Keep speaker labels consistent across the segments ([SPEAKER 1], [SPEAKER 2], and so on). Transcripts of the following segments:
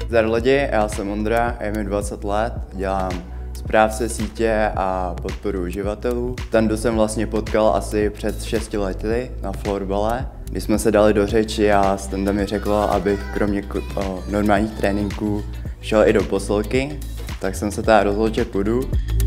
[SPEAKER 1] Zdar lidi, já jsem Ondra, je mi 20 let, dělám správce sítě a podporu uživatelů. Standu jsem vlastně potkal asi před 6 lety na florbale, kdy jsme se dali do řeči a Standa mi řekl, abych kromě normálních tréninků šel i do posilky, tak jsem se teda rozhodl, že půjdu.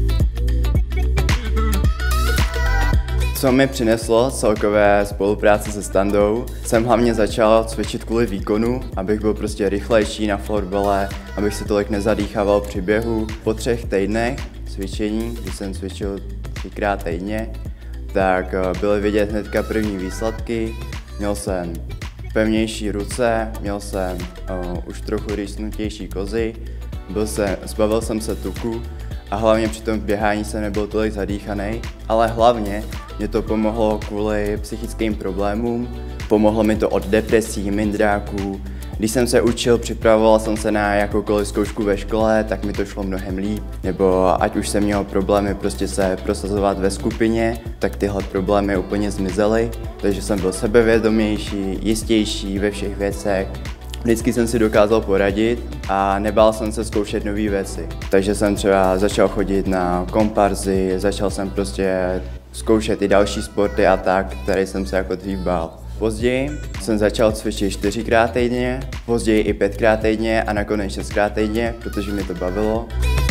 [SPEAKER 1] Co mi přineslo celkové spolupráce se Standou, jsem hlavně začal cvičit kvůli výkonu, abych byl prostě rychlejší na florbale, abych se tolik nezadýchával při běhu. Po 3 týdnech cvičení, kdy jsem cvičil 3krát týdně, tak byly vidět hnedka první výsledky. Měl jsem pevnější ruce, měl jsem už trochu rýsnutější kozy, zbavil jsem se tuku a hlavně při tom běhání jsem nebyl tolik zadýchaný, ale hlavně mě to pomohlo kvůli psychickým problémům, pomohlo mi to od depresí, mindráků. Když jsem se učil, připravoval jsem se na jakoukoliv zkoušku ve škole, tak mi to šlo mnohem líp. Nebo ať už jsem měl problémy prostě se prosazovat ve skupině, tak tyhle problémy úplně zmizely. Takže jsem byl sebevědomější, jistější ve všech věcech. Vždycky jsem si dokázal poradit a nebál jsem se zkoušet nové věci. Takže jsem třeba začal chodit na komparzy, začal jsem prostě zkoušet i další sporty a tak, které jsem se jako dřív bál. Později jsem začal cvičit 4krát týdně, později i 5krát týdně a nakonec 6krát týdně, protože mi to bavilo.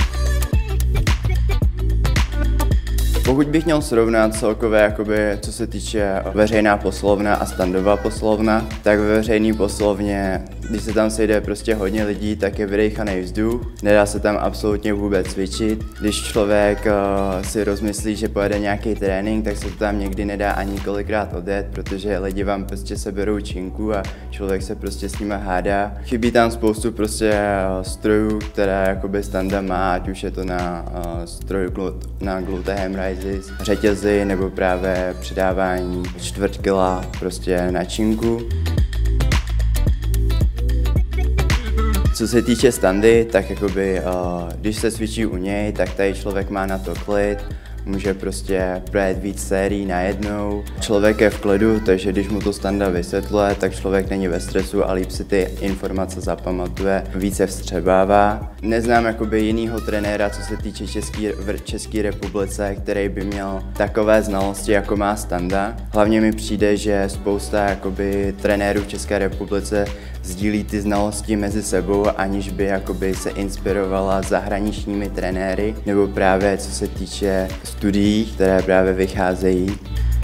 [SPEAKER 1] Pokud bych měl srovnat celkově, jakoby, co se týče veřejná poslovna a standová poslovna, tak ve veřejné poslovně, když se tam sejde prostě hodně lidí, tak je vydejchaný vzduch, nedá se tam absolutně vůbec cvičit. Když člověk si rozmyslí, že pojede nějaký trénink, tak se to tam někdy nedá ani kolikrát odjet, protože lidi vám prostě seberou činku a člověk se prostě s nimi hádá. Chybí tam spoustu prostě strojů, které jakoby Standa má, ať už je to na stroju na gluteum rises, řetězy nebo právě přidávání 1/4 kila prostě na činku. Co se týče Standy, tak jakoby, když se cvičí u něj, tak tady člověk má na to klid, může prostě projet víc sérií najednou. Člověk je v klidu, takže když mu to Standa vysvětluje, tak člověk není ve stresu a líp si ty informace zapamatuje, více vstřebává. Neznám jakoby jinýho trenéra, co se týče České republice, který by měl takové znalosti, jako má Standa. Hlavně mi přijde, že spousta jakoby trenérů v České republice sdílí ty znalosti mezi sebou, aniž by jakoby se inspirovala zahraničními trenéry, nebo právě co se týče studií, které právě vycházejí.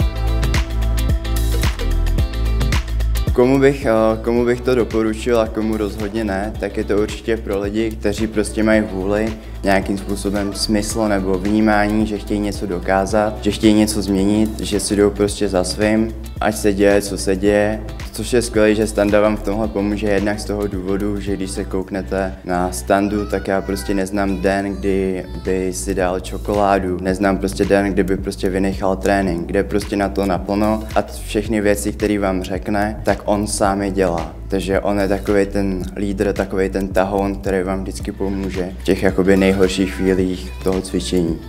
[SPEAKER 1] Komu bych to doporučil a komu rozhodně ne, tak je to určitě pro lidi, kteří prostě mají vůli, nějakým způsobem smysl nebo vnímání, že chtějí něco dokázat, že chtějí něco změnit, že si jdou prostě za svým, ať se děje, co se děje. Což je skvělé, že Standa vám v tomhle pomůže jednak z toho důvodu, že když se kouknete na Standu, tak já prostě neznám den, kdy by si dal čokoládu, neznám prostě den, kdy by prostě vynechal trénink, kde prostě na to naplno a všechny věci, které vám řekne, tak on sám je dělá. Takže on je takový ten lídr, takový ten tahoun, který vám vždycky pomůže v těch jakoby nejhorších chvílích toho cvičení.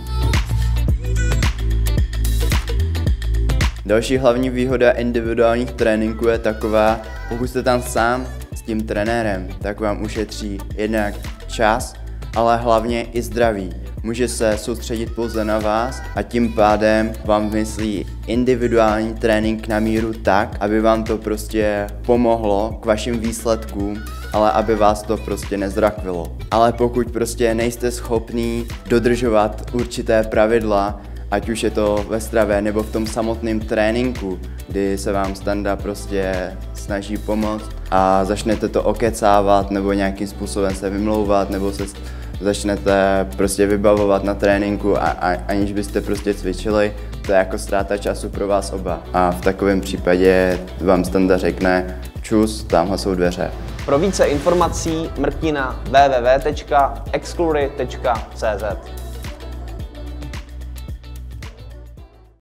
[SPEAKER 1] Další hlavní výhoda individuálních tréninků je taková, pokud jste tam sám s tím trenérem, tak vám ušetří jednak čas, ale hlavně i zdraví. Může se soustředit pouze na vás a tím pádem vám vymyslí individuální trénink na míru tak, aby vám to prostě pomohlo k vašim výsledkům, ale aby vás to prostě nezrakvilo. Ale pokud prostě nejste schopný dodržovat určité pravidla, ať už je to ve stravě nebo v tom samotném tréninku, kdy se vám Standa prostě snaží pomoct a začnete to okecávat nebo nějakým způsobem se vymlouvat nebo se začnete prostě vybavovat na tréninku aniž byste prostě cvičili, to je jako ztráta času pro vás oba. A v takovém případě vám Standa řekne, čus, tamhle jsou dveře.
[SPEAKER 2] Pro více informací mrkni na www.exclury.cz.